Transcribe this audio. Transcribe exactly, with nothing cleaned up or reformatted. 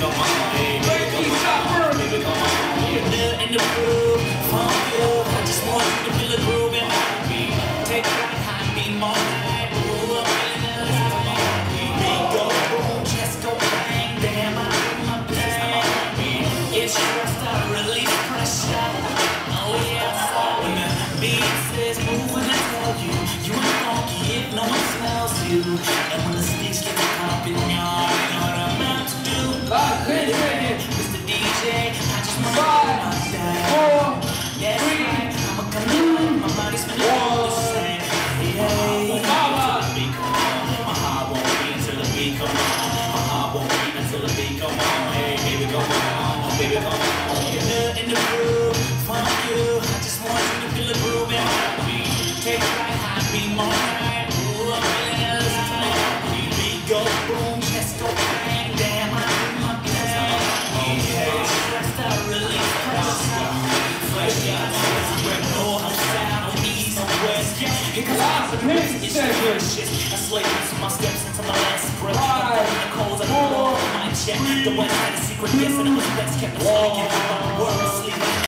come on, hey, baby, come on, baby, come on. You're there in the groove, funk you. I just want you to feel the groove in my beat. Take it right high, be more night. Ooh, I'm feeling it, let's come on. Beat go boom, chest go bang. Damn, I do my thing. It's just a release pressure. Oh yeah, when the beat says move, when I tell you, you ain't funky if no one smells you. And when the sticks get to popping, y'all, you know what I'm about to do. Mister D J, I just wanna do my thing. That's right, I'ma come in, my body's feeling all the same. Hey, until the beat come on, my heart won't beat until the beat come on. My heart won't beat until the beat come on. Hey, baby, come on, baby, come on. You're there in the groove, funk you. I just want you to feel the groove in my beat. Take it right high, be more right. Ooh, I'm feeling it, listen to my beat. Beat go boom, chest go bang. Damn, I do my thing. Yeah, just a release pressure. Fresh out, spread north, south, east, west. Here comes the music, it's delicious. I slay into my steps into my last breath. I'm the coals, I blow my check. The west had a secret guess, and it was best kept. The world sleeping.